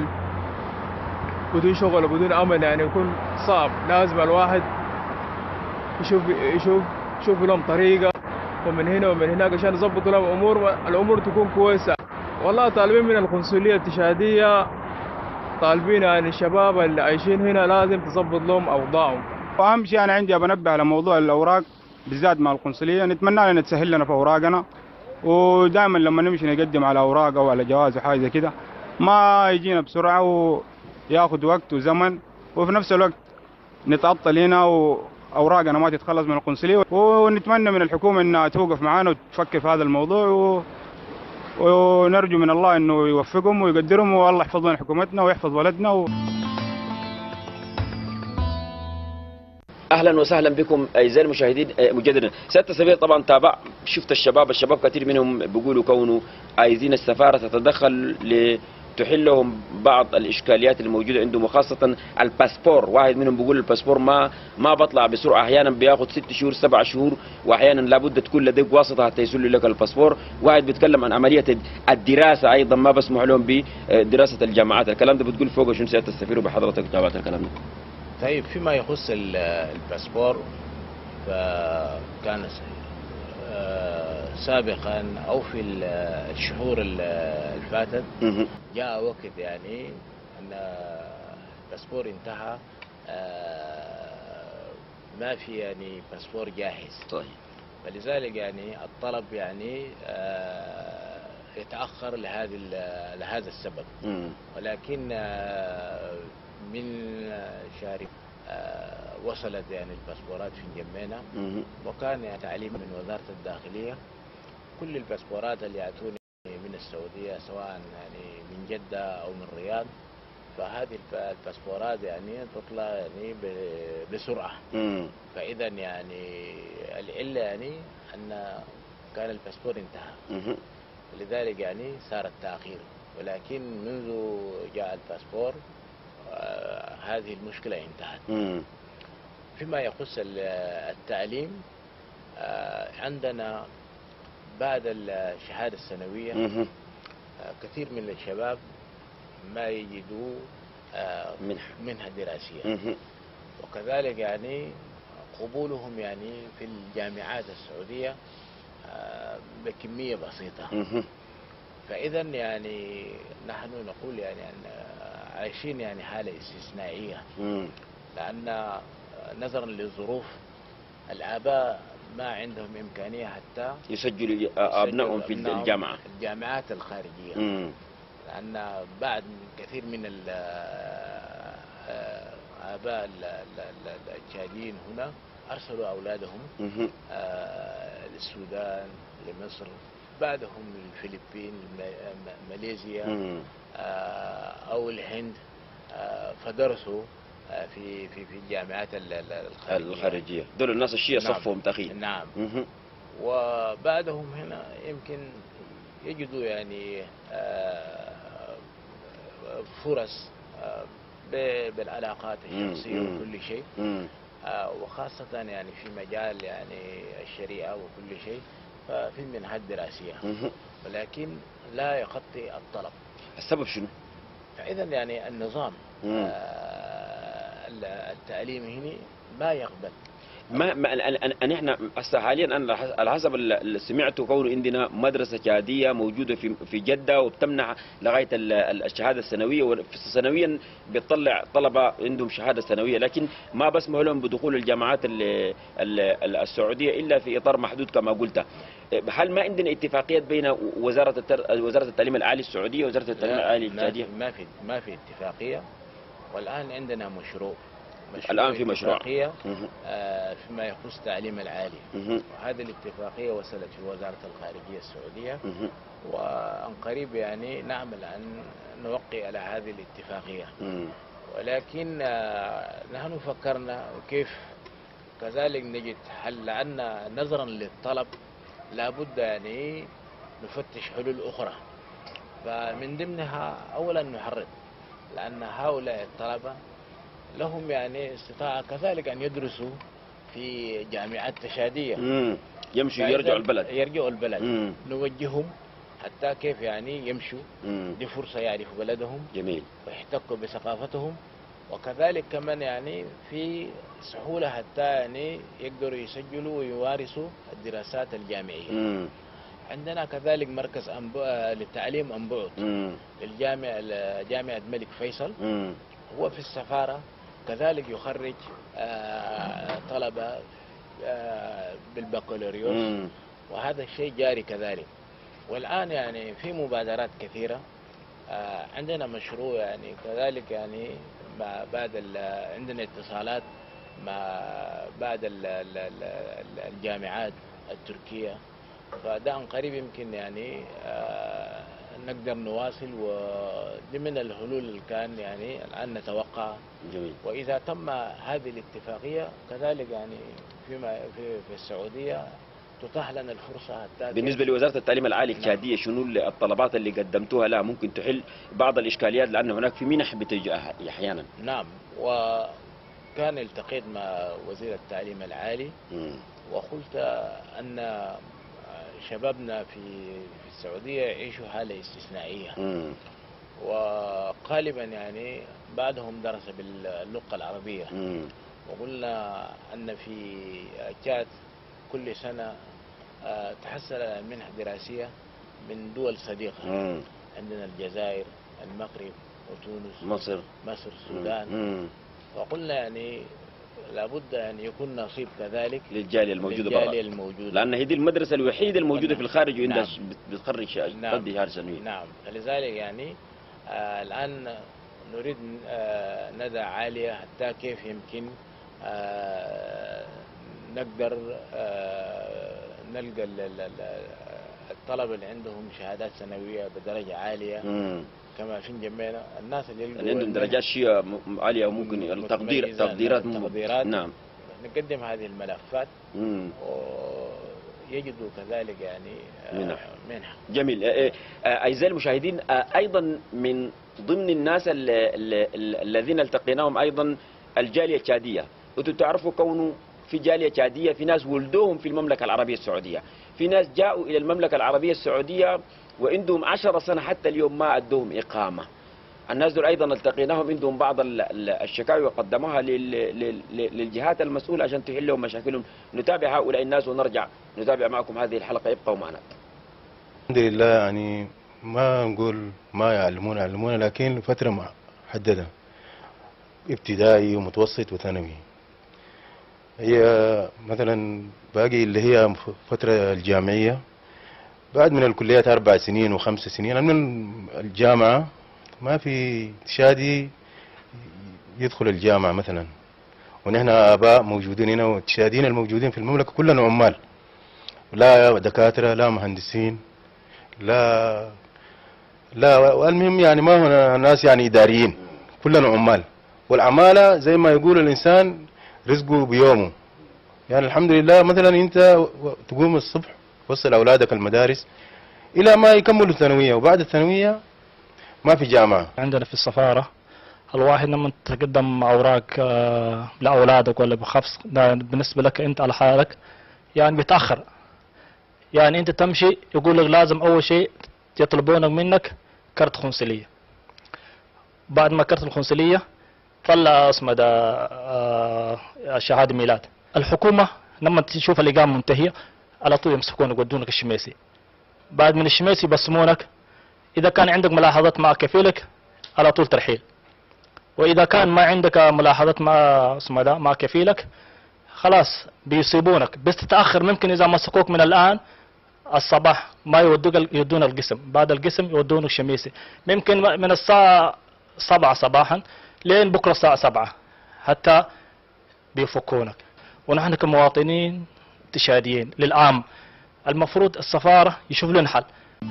بدون شغل وبدون امل، يعني يكون صعب. لازم الواحد يشوف يشوف يشوف لهم طريقه ومن هنا ومن هناك عشان يظبطوا لهم امور الامور تكون كويسه. والله طالبين من القنصليه التشاديه، طالبين يعني الشباب اللي عايشين هنا لازم تظبط لهم اوضاعهم. واهم شيء انا عندي بنبه على موضوع الاوراق بالذات مع القنصليه، نتمنى ان تسهل لنا في اوراقنا، ودائما لما نمشي نقدم على اوراق او على جواز وحاجه زي كده ما يجينا بسرعه و ياخذ وقت وزمن، وفي نفس الوقت نتعطل هنا واوراقنا ما تتخلص من القنصليه. ونتمنى من الحكومه انها توقف معنا وتفكر في هذا الموضوع و... ونرجو من الله انه يوفقهم ويقدرهم، والله يحفظ لنا حكومتنا ويحفظ بلدنا و... اهلا وسهلا بكم اعزائي المشاهدين مجددا. سياده السفير طبعا تابع، شفت الشباب الشباب كثير منهم بيقولوا كونوا عايزين السفاره تتدخل ل تحل لهم بعض الاشكاليات الموجوده عندهم، وخاصه الباسبور. واحد منهم بيقول الباسبور ما ما بطلع بسرعه، احيانا بياخذ ست شهور سبع شهور، واحيانا لابد تكون لديك واسطه حتى يسلوا لك الباسبور. واحد بيتكلم عن عمليه الدراسه ايضا ما بسمح لهم بدراسه الجامعات. الكلام ده بتقول فوق شنو سياده السفير وبحضرتك تابعت الكلام ده؟ طيب فيما يخص الباسبور فكان سابقا او في الشهور اللي فاتت جاء وقت يعني ان الباسبور انتهى ما في يعني باسبور جاهز. طيب. فلذلك يعني الطلب يعني آه، يتأخر لهذه ال- لهذا السبب. مم. ولكن آه، من شهر آه، وصلت يعني الباسبورات في جمينا، مم. وكان يعني تعليم من وزارة الداخلية كل الباسبورات اللي يأتوني من السعودية سواء يعني من جدة أو من الرياض، فهذه الب- الباسبورات يعني تطلع يعني ب- بسرعة. مم. فإذا يعني العلة يعني أن كان الباسبور انتهى، مم. لذلك يعني صار التأخير. ولكن منذ جاء الباسبور آه هذه المشكلة انتهت. مم. فيما يخص ال- التعليم، آه عندنا بعد الشهادة السنوية مم. آه كثير من الشباب ما يجدوا آه منحة. منحة دراسية، مم. وكذلك يعني قبولهم يعني في الجامعات السعودية آه بكمية بسيطة. مم. فإذا يعني نحن نقول يعني أن عايشين يعني حالة استثنائية، مم. لأن نظرا للظروف الآباء ما عندهم إمكانية حتى يسجلوا أبنائهم في أبنائهم الجامعة. في الجامعات الخارجية. مم. لأن بعد كثير من ال- آباء ال- ال- ال- التشاديين هنا أرسلوا أولادهم مم. آه، للسودان، لمصر، بعدهم للفلبين، م- ماليزيا، مم. آه، أو الهند، آه، فدرسوا آه، في في في الجامعات ال- ال- الخارجية. الخارجية دول الناس الشيعة نعم. صفهم تخيل. نعم. مم. وبعدهم هنا يمكن يجدوا يعني آه، فرص آه، ب- بالعلاقات الشخصية مم. وكل شيء، مم. آه، وخاصة يعني في مجال يعني الشريعة وكل شيء، ففي منحات دراسية، مم. ولكن لا يغطي الطلب. السبب شنو؟ فإذا يعني النظام مم. آه، التعليم هنا ما يقبل. ما ما أنا- أنا- أنا احنا هسه حاليا انا على حسب اللي سمعته كونه عندنا مدرسه شهاديه موجوده في في جده وبتمنع لغايه ال- ال- الشهاده السنويه، وسنويا بتطلع طلبه عندهم شهاده سنويه، لكن ما بسمح لهم بدخول الجامعات ال- ال- السعوديه الا في اطار محدود كما قلت. هل ما عندنا اتفاقيات بين وزاره التر... وزاره التعليم العالي السعوديه ووزاره التعليم لا، العالي ما الشهاديه؟ في ما في ما في اتفاقية. والآن عندنا مشروع مشروع الان في مشروع. اتفاقية مه. آه، فيما يخص التعليم العالي، مه. وهذه الاتفاقية وصلت في وزارة الخارجية السعودية، مه. وعن قريب يعني نعمل أن نوقع على هذه الاتفاقية. مه. ولكن آه، نحن فكرنا كيف كذلك نجد حل، لأن نظرا للطلب لابد يعني نفتش حلول أخرى. فمن ضمنها أولا نحرض، لأن هؤلاء الطلبة لهم يعني استطاعة كذلك أن يدرسوا في جامعات تشادية، مه. يمشوا فإذا يرجعوا البلد. يرجعوا البلد مم. نوجههم حتى كيف يعني يمشوا، مم. دي فرصة يعرفوا بلدهم جميل. ويحتكوا بثقافتهم، وكذلك كمان يعني في سهولة حتى يعني يقدروا يسجلوا ويمارسوا الدراسات الجامعية. مم. عندنا كذلك مركز أنبو... للتعليم عن بعد مم. للجامعة جامعة الملك فيصل، مم. هو في السفارة كذلك يخرج آه، طلبة آه، بالبكالوريوس، مم. وهذا الشيء جاري كذلك. والآن يعني في مبادرات كثيرة، آه، عندنا مشروع يعني كذلك يعني مع بعد ال- عندنا اتصالات مع بعد ال- ال- ال- الجامعات التركية، فده عن قريب يمكن يعني آه، نقدر نواصل، ودي من الحلول اللي كان يعني الآن نتوقع. جميل. وإذا تم هذه الاتفاقية كذلك يعني فيما في, في السعودية تتاح لنا الفرصة حتى بالنسبة لوزارة التعليم العالي نعم. الشهادية شنو الطلبات اللي قدمتوها لها ممكن تحل بعض الإشكاليات، لأن هناك في منح بتجي أحيانا. نعم، وكان التقيت مع وزير التعليم العالي مم. وقلت أن شبابنا في في السعودية يعيشوا حالة استثنائية، مم. وغالبا يعني بعضهم درس باللغة العربية. مم. وقلنا أن في جات كل سنة آه، تحصل منح دراسية من دول صديقة، مم. عندنا الجزائر، المغرب، وتونس، مصر، مصر، السودان. مم. وقلنا يعني لابد أن يكون نصيب كذلك للجالية الموجودة برا، للجالية الموجودة، لأن هي دي المدرسة الوحيدة الموجودة نعم. في الخارج وعندها نعم. بتخرج نعم. تدي شهادة ثانوية. نعم، فلذلك يعني آه الآن نريد آه ندى عالية حتى كيف يمكن آه نقدر آه نلقى ال- ال- ال- الطلبة اللي عندهم شهادات ثانوية بدرجة عالية. مم. كما في جنبنا الناس اللي يلقوا اللي عندهم المنح درجات شيء م- عالية وممكن التقدير متميزة، تقديرات نعم، م- تقديرات. نعم. نقدم هذه الملفات مم. ويجدوا كذلك يعني آه، منح. منح. جميل. آه، آه، أعزائي المشاهدين، آه، أيضا من ضمن الناس ال- ال- ال- الذين التقيناهم أيضا الجالية التشادية. أنتم تعرفوا كونه في جالية تشادية في ناس ولدوهم في المملكة العربية السعودية، في ناس جاءوا إلى المملكة العربية السعودية وعندهم عشر سنة حتى اليوم ما أدوهم إقامة. الناس دول أيضا التقيناهم عندهم بعض ال- ال- الشكاوي وقدموها لل- لل- لل- للجهات المسؤولة عشان تحل لهم مشاكلهم. نتابع هؤلاء الناس ونرجع نتابع معكم هذه الحلقة، يبقوا معنا. الحمد لله. يعني ما نقول ما يعلمونا يعلمونا لكن فترة محددة، ابتدائي ومتوسط وثانوي. هي مثلا باقي اللي هي فترة الجامعية بعد من الكليات أربع سنين وخمس سنين. من الجامعة ما في تشادي يدخل الجامعة مثلا، ونحن آباء موجودين هنا، والتشاديين الموجودين في المملكة كلنا عمال، لا دكاترة لا مهندسين لا لا والمهم يعني ما هو ناس يعني إداريين، كلنا عمال. والعمالة زي ما يقول الإنسان رزقه بيومه. يعني الحمد لله مثلا أنت تقوم الصبح توصل أولادك المدارس إلى ما يكملوا الثانوية، وبعد الثانوية ما في جامعة. عندنا في السفارة الواحد لما تقدم أوراق آه، لأولادك ولا بخفص، ده بالنسبة لك أنت على حالك يعني بيتأخر. يعني أنت تمشي يقول لك لازم أول شيء يطلبونك منك كرت خنسلية. بعد ما كرت الخنسلية طلع اسمه ده آه، شهادة ميلاد. الحكومة لما تشوف الإقامة منتهية على طول يمسكونك يودونك الشميسي. بعد من الشميسي يبصمونك، إذا كان عندك ملاحظات مع كفيلك على طول ترحيل، وإذا كان ما عندك ملاحظات مع اسمه ده مع كفيلك خلاص بيصيبونك. بس تتأخر، ممكن إذا مسكوك من الآن الصباح ما يودوك يودون القسم، بعد القسم يودونك الشميسي، ممكن من الساعة سبعة صباحا لين بكرة الساعة سبعة حتى بيفكونك. ونحن كمواطنين تشاديين للعام المفروض السفارة يشوف لنا حل.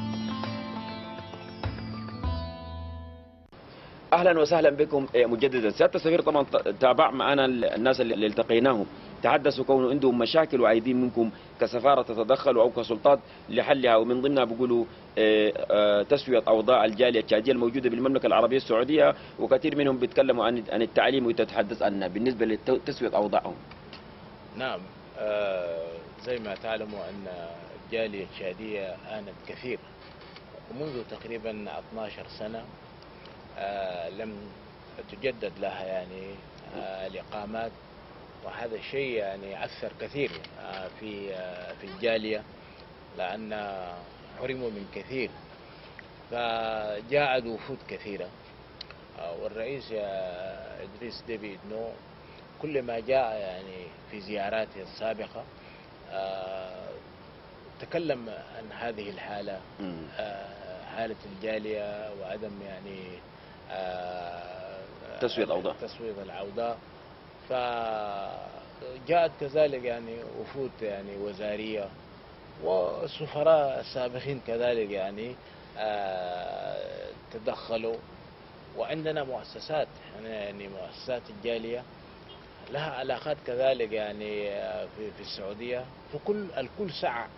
اهلا وسهلا بكم مجددا. سياده السفير، طبعا تابع معنا الناس اللي التقيناهم تحدثوا كونه عندهم مشاكل وعايزين منكم كسفاره تتدخلوا او كسلطات لحلها، ومن ضمنها بيقولوا تسويه اوضاع الجاليه التشاديه الموجوده بالمملكه العربيه السعوديه، وكثير منهم بيتكلموا عن عن التعليم وتتحدث عنها بالنسبه لتسويه اوضاعهم. نعم، آه زي ما تعلموا أن الجالية التشادية آنت كثير، ومنذ تقريبا اثنتا عشرة سنة آه لم تجدد لها يعني آه الإقامات، وهذا الشيء يعني أثر كثير آه في آه في الجالية، لأن حرموا من كثير. فجاءت وفود كثيرة، آه والرئيس إدريس ديبي إتنو كل ما جاء يعني في زياراته السابقة آه تكلم عن هذه الحالة، آه حالة الجالية وعدم يعني آه تسوية الأوضاع تسوية الأوضاع. فجاءت كذلك يعني وفود يعني وزارية، والسفراء السابقين كذلك يعني آه تدخلوا. وعندنا مؤسسات يعني مؤسسات الجالية لها علاقات كذلك يعني في في السعودية، فكل الكل سعى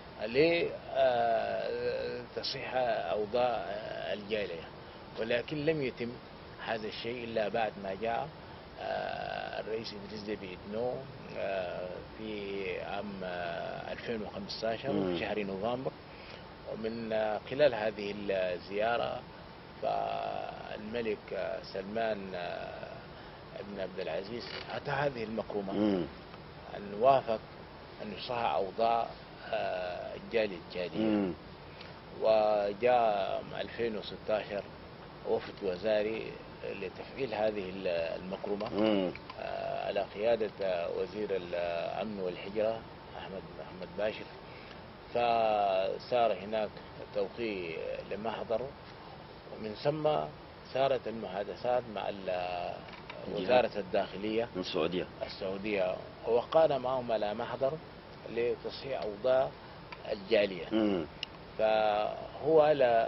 لتصحيح أوضاع الجالية، ولكن لم يتم هذا الشيء إلا بعد ما جاء الرئيس إدريس ديبي إتنو في عام ألفين وخمسة عشر في شهر نوفمبر. ومن خلال هذه الزيارة فالملك سلمان ابن عبد العزيز أتى هذه المكرمة أن وافق أن يصحح أوضاع الجالية التشادية. وجاء ألفين وستة عشر وفد وزاري لتفعيل هذه المكرمة على قيادة وزير الأمن والهجرة أحمد محمد باشر، فصار هناك توقيع لمحضر، ومن ثم صارت المحادثات مع وزارة الداخلية من السعودية السعودية ووقعنا معهم على محضر لتصحيح أوضاع الجالية. مم. فهو على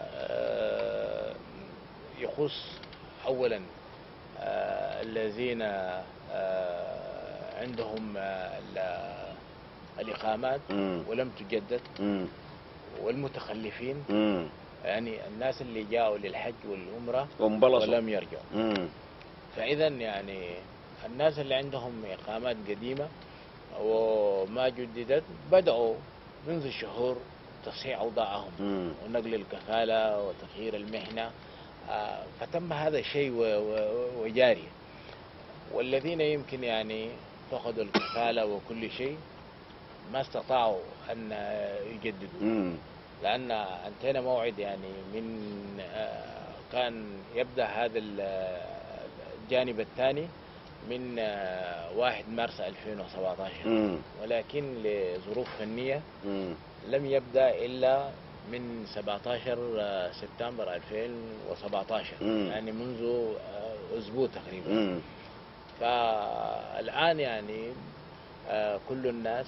يخص أولا الذين عندهم الإقامات مم. ولم تجدد، مم. والمتخلفين، مم. يعني الناس اللي جاءوا للحج والعمرة وانبلصوا ولم يرجعوا. مم. فإذا يعني الناس اللي عندهم إقامات قديمة وما جددت بدأوا منذ شهور تصحيح أوضاعهم مم. ونقل الكفالة وتغيير المهنة، آه، فتم هذا الشيء وجاري. والذين يمكن يعني فقدوا الكفالة وكل شيء ما استطاعوا أن يجددوا، مم. لأن انتهينا موعد يعني من آه، كان يبدأ هذا الجانب الثاني من واحد مارس ألفين وسبعة عشر، مم. ولكن لظروف فنية مم. لم يبدأ إلا من سبعة عشر سبتمبر ألفين وسبعة عشر، مم. يعني منذ أسبوع تقريبا. مم. فالآن يعني كل الناس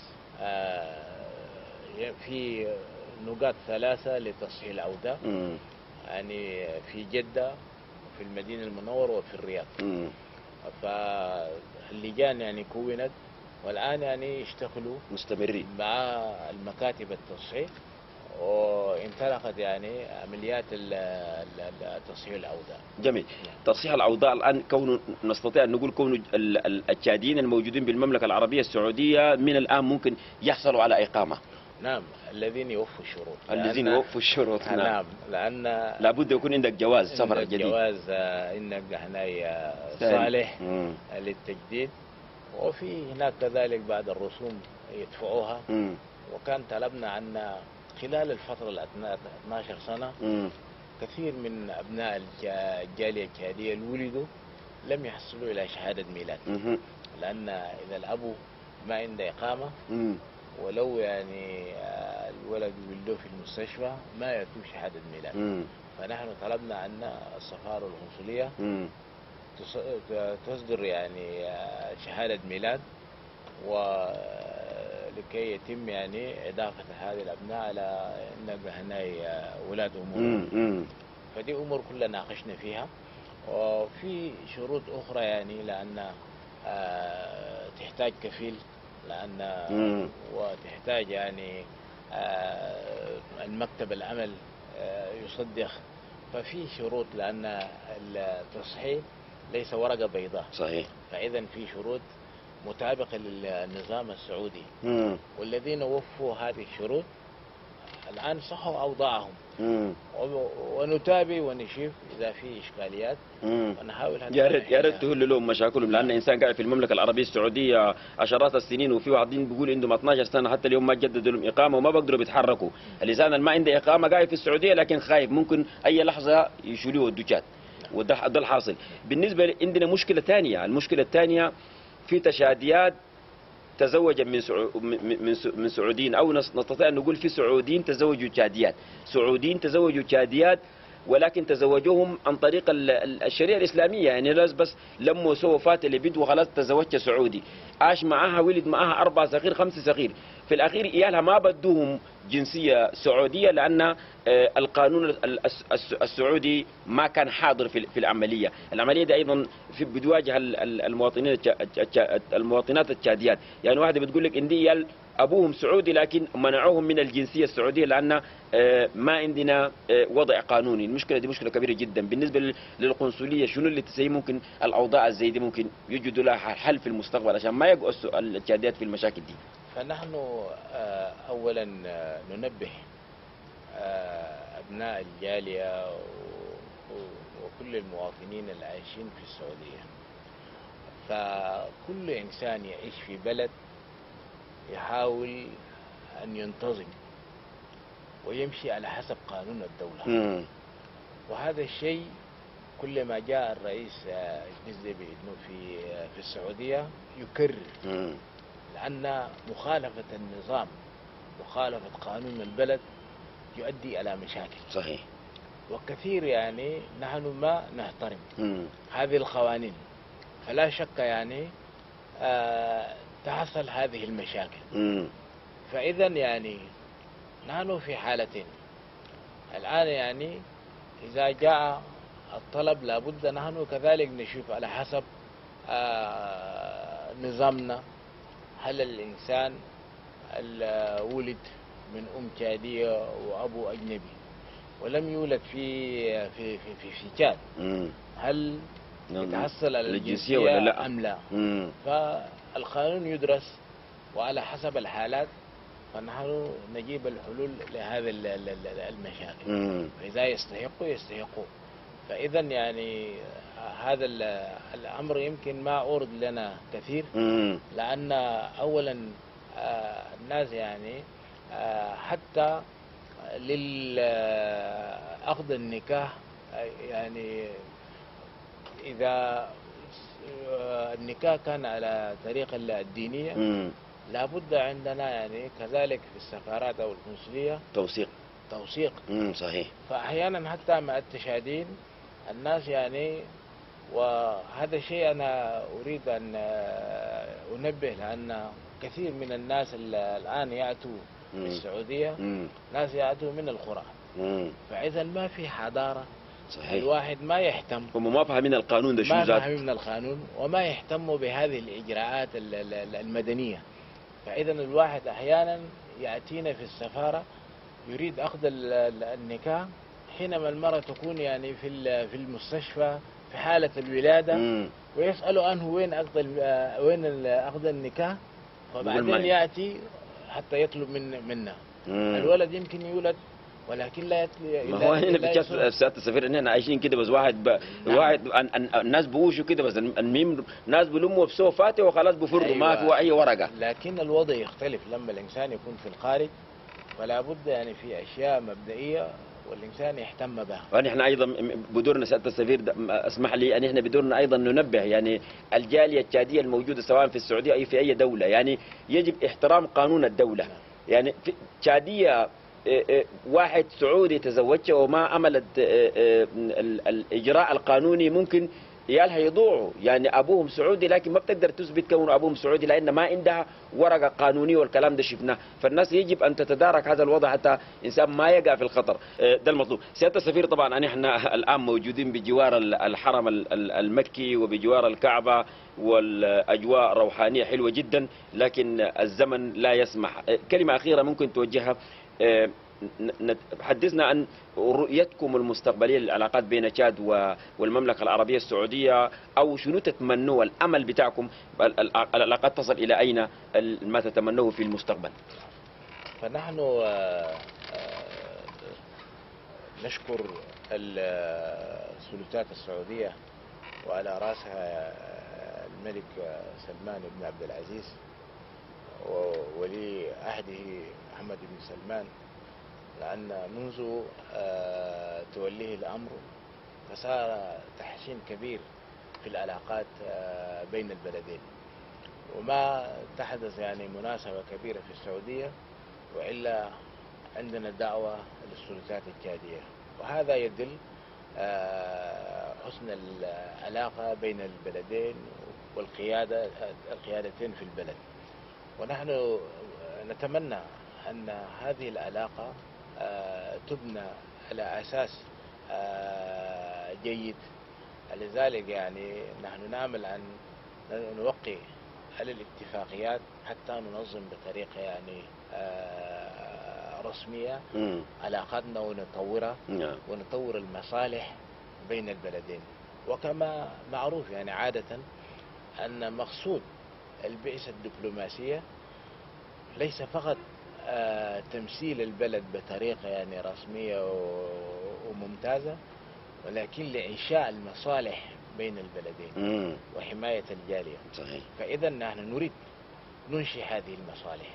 في نقاط ثلاثة لتصحيح الأوضاع، مم. يعني في جدة وفي المدينة المنورة وفي الرياض. مم. فاللجان يعني كونت والآن يعني يشتغلوا مستمرين مع المكاتب التصحيح، وانطلقت يعني عمليات تصحيح الأوضاع. جميل. تصحيح الأوضاع الآن كون نستطيع أن نقول كون ال- ال- التشاديين الموجودين بالمملكة العربية السعودية من الآن ممكن يحصلوا على إقامة. نعم، الذين يوفوا الشروط. الذين يوفوا الشروط. نعم. نعم، لأن لابد يكون عندك جواز سفر عندك جديد. جواز إنك هنا ثاني. صالح مم. للتجديد، وفي هناك كذلك بعض الرسوم يدفعوها. مم. وكان طلبنا عنا خلال الفترة ال اثناشر سنة مم. كثير من أبناء الجا- الجالية التشادية اللي ولدوا لم يحصلوا إلى شهادة ميلاد، مم. لأن إذا الأب ما عنده إقامة مم. ولو يعني آه، الولد ولده في المستشفى ما يأتوا شهادة ميلاد. مم. فنحن طلبنا عنا السفارة القنصلية مم. تص- ت- تصدر يعني آه، شهادة ميلاد، ولكي يتم يعني إضافة هذه الأبناء على أن هنا أولاد أمور. مم. مم. فدي أمور كلها ناقشنا فيها، وفي شروط أخرى يعني لأن آه، تحتاج كفيل، لأن مم. وتحتاج يعني آه، المكتب العمل آه، يصدق. ففي شروط، لأن التصحيح ليس ورقة بيضاء، صحيح. فإذا في شروط مطابقة للنظام السعودي، مم. والذين وفوا هذه الشروط الآن صحوا أوضاعهم، مم. و- ونتابع ونشوف إذا في إشكاليات مم. ونحاول أن يا ريت يا ريت نحلها. تهل لهم مشاكلهم، لان انسان قاعد في المملكه العربيه السعوديه عشرات السنين، وفي واحدين بيقول عندهم اثناشر سنه حتى اليوم ما جددوا لهم اقامه وما بقدروا بيتحركوا. الانسان اللي ما عنده اقامه قاعد في السعوديه لكن خايف ممكن اي لحظه يشيلوه الدجات، وده ده الحاصل. بالنسبه لي عندنا مشكله ثانيه، المشكله الثانيه في تشاديات تزوج من سعو... من من سع- من سعوديين، او نس- نستطيع ان نقول في سعوديين تزوجوا تشاديات، سعوديين تزوجوا تشاديات ولكن تزوجوهم عن طريق ال- ال- الشريعه الاسلاميه، يعني ناس بس لموا سووا فات اللي بنت وخلاص تزوجت سعودي، عاش معاها ولد معاها اربع صغير خمس صغير، في الاخير ايالها ما بدوهم جنسيه سعوديه لان آه، القانون ال- الس- الس- السعودي ما كان حاضر في في العمليه، العمليه دي ايضا في بتواجه ال- ال- المواطنين التش- التش- المواطنات التشاديات، يعني واحده بتقول لك عندي عيال ابوهم سعودي لكن منعوهم من الجنسيه السعوديه لان آه، ما عندنا آه، وضع قانوني. المشكله دي مشكله كبيره جدا. بالنسبه لل- للقنصليه شنو اللي تسوي ممكن الاوضاع زي دي ممكن يجدوا لها حل في المستقبل عشان ما يقعوا الس- التشاديات في المشاكل دي؟ فنحن آه، أولا آه، ننبه آه، أبناء الجالية و- و- وكل المواطنين العايشين في السعودية. فكل إنسان يعيش في بلد يحاول أن ينتظم ويمشي على حسب قانون الدولة، مم. وهذا الشيء كل ما جاء الرئيس الجزء بأنه في في السعودية يكرر، مم. لأن مخالفة النظام، مخالفة قانون البلد يؤدي إلى مشاكل. صحيح. وكثير يعني نحن ما نحترم مم. هذه القوانين، فلا شك يعني آه تحصل هذه المشاكل. مم. فإذا يعني نحن في حالتين الآن، يعني إذا جاء الطلب لابد نحن كذلك نشوف على حسب آه نظامنا، هل الإنسان اللي ولد من أم تشادية وأبو أجنبي ولم يولد في في في في, في تشاد، مم. هل يتحصل على الجنسية ولا لا أم لا؟ مم. فالقانون يدرس وعلى حسب الحالات فنحن نجيب الحلول لهذه المشاكل. مم. فإذا يستحقوا يستحقوا. فإذا يعني هذا الأمر يمكن ما أورد لنا كثير، مم. لأن أولا الناس يعني حتى للأخذ النكاح، يعني إذا النكاح كان على طريق الدينية مم. لابد عندنا يعني كذلك في السفارات أو القنصلية توثيق. توثيق. مم. صحيح. فأحيانا حتى مع التشادين الناس يعني، وهذا شيء أنا أريد أن أنبه، لأن كثير من الناس الآن يأتوا في السعودية مم. ناس يأتوا من القرى، مم. فإذا ما في حضارة. صحيح. الواحد ما يهتم، هم ما فاهمين القانون ده شو ما ذات، فاهمين القانون وما يهتموا بهذه الإجراءات المدنية. فإذا الواحد أحيانا يأتينا في السفارة يريد أخذ النكاح حينما المرأة تكون يعني في في المستشفى في حالة الولادة، مم. ويسألوا عنه وين أخذ وين أخذ النكاح، وبعدين يأتي حتى يطلب من منا. مم. الولد يمكن يولد ولكن لا يتل... ما هو هنا في سيادة السفير ان احنا عايشين كده بس واحد ب... نعم. واحد أن... أن... الناس بوشوا كده بس الميم الناس بلموا بسوى فاتح وخلاص بفروا. أيوة. ما في اي ورقه. لكن الوضع يختلف لما الانسان يكون في الخارج، فلا بد يعني في اشياء مبدئيه والانسان يهتم بها. ونحن ايضا بدورنا سيادة السفير اسمح لي ان احنا بدورنا ايضا ننبه يعني الجاليه التشاديه الموجوده سواء في السعوديه او في اي دوله، يعني يجب احترام قانون الدوله. نعم. يعني في تشاديه واحد سعودي تزوجها وما عملت الإجراء القانوني ممكن عيالها يضوعوا، يعني أبوهم سعودي لكن ما بتقدر تثبت كون أبوهم سعودي لأن ما عندها ورقة قانونية والكلام ده شفناه. فالناس يجب أن تتدارك هذا الوضع حتى إنسان ما يقع في الخطر. ده المطلوب. سيادة السفير طبعا نحن الآن موجودين بجوار الحرم المكي وبجوار الكعبة والأجواء روحانية حلوة جدا، لكن الزمن لا يسمح. كلمة أخيرة ممكن توجهها، حدثنا عن رؤيتكم المستقبلية للعلاقات بين تشاد والمملكة العربية السعودية، أو شنو تتمنوا الأمل بتاعكم العلاقات تصل إلى أين ما تتمنوه في المستقبل؟ فنحن نشكر السلطات السعودية وعلى رأسها الملك سلمان بن عبد العزيز وولي عهده محمد بن سلمان، لأن منذ توليه الأمر فصار تحسين كبير في العلاقات بين البلدين، وما تحدث يعني مناسبة كبيرة في السعودية وإلا عندنا دعوة للسلطات التشادية، وهذا يدل حسن العلاقة بين البلدين والقيادة القيادتين في البلد. ونحن نتمنى أن هذه العلاقة تبنى على أساس جيد، لذلك يعني نحن نعمل أن نوقع على الاتفاقيات حتى ننظم بطريقة يعني رسمية علاقاتنا ونطورها ونطور المصالح بين البلدين. وكما معروف يعني عادة أن مقصود البعثة الدبلوماسية ليس فقط آه تمثيل البلد بطريقة يعني رسمية وممتازة، ولكن لإنشاء المصالح بين البلدين مم. وحماية الجالية. صحيح. فإذا نحن نريد ننشئ هذه المصالح،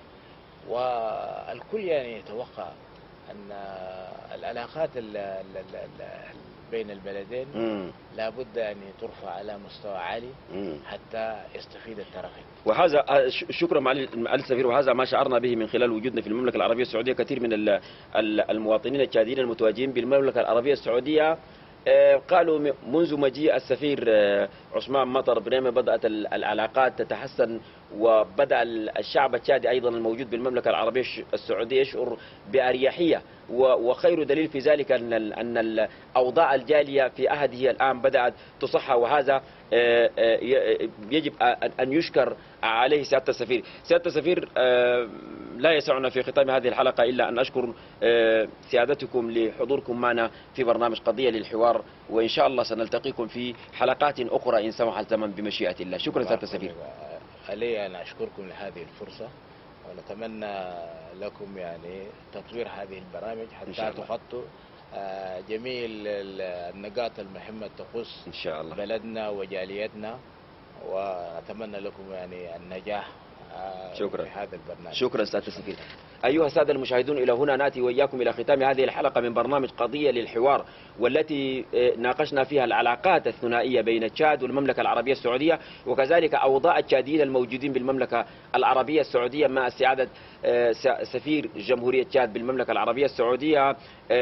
والكل يعني يتوقع أن العلاقات بين البلدين مم. لابد أن ترفع على مستوى عالي مم. حتى يستفيد الطرفين. وهذا آه، ش- شكرا معالي معالي السفير، وهذا ما شعرنا به من خلال وجودنا في المملكة العربية السعودية. كثير من ال- ال- المواطنين التشاديين المتواجدين بالمملكة العربية السعودية آه، قالوا م- منذ مجيء السفير آه، عثمان مطر بريمة بدأت ال- العلاقات تتحسن، وبدأ ال- الشعب التشادي أيضا الموجود بالمملكة العربية الش- السعودية يشعر بأريحية، و- وخير دليل في ذلك أن ال- أن الأوضاع الجالية في عهده الآن بدأت تصحى، وهذا آه، آه، ي- يجب أن- أن يشكر عليه سيادة السفير. سيادة السفير، آه، لا يسعنا في ختام هذه الحلقة إلا أن أشكر آه، سيادتكم لحضوركم معنا في برنامج قضية للحوار، وإن شاء الله سنلتقيكم في حلقات أخرى إن سمح الزمن بمشيئة الله. شكرا سيادة السفير. علي أن أشكركم لهذه الفرصة، ونتمنى لكم يعني تطوير هذه البرامج إن شاء حتى الله. تغطوا آه، جميع ال- النقاط المهمة تخص إن شاء الله. بلدنا وجاليتنا، ونتمنى لكم يعني النجاح آه، شكرا. في هذا البرنامج. شكرا سيادة السفير. أيها السادة المشاهدون، إلى هنا نأتي وإياكم إلى ختام هذه الحلقة من برنامج قضية للحوار، والتي آه، ناقشنا فيها العلاقات الثنائية بين تشاد والمملكة العربية السعودية، وكذلك أوضاع التشاديين الموجودين بالمملكة العربية السعودية مع سعادة آه، س- سفير جمهورية تشاد بالمملكة العربية السعودية آه،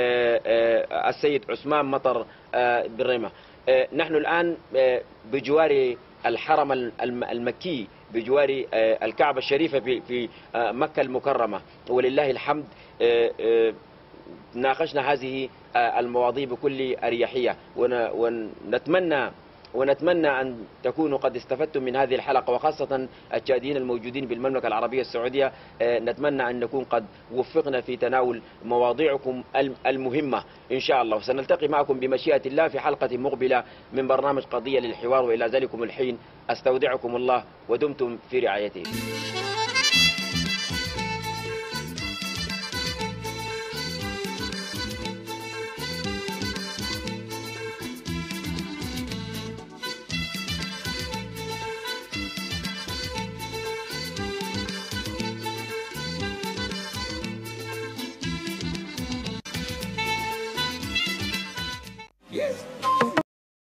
آه، السيد عثمان مطر آه، بريمة. آه، نحن الآن آه، بجوار الحرم الم- المكي، بجوار آه، الكعبة الشريفة في في آه، مكة المكرمة، ولله الحمد آه، آه، ناقشنا هذه آه، المواضيع بكل أريحية، ون- ونتمنى ونتمنى أن تكونوا قد استفدتم من هذه الحلقة، وخاصة التشاديين الموجودين بالمملكة العربية السعودية. آه، نتمنى أن نكون قد وفقنا في تناول مواضيعكم الم- المهمة إن شاء الله. وسنلتقي معكم بمشيئة الله في حلقة مقبلة من برنامج قضية للحوار، وإلى ذلكم الحين أستودعكم الله ودمتم في رعايته.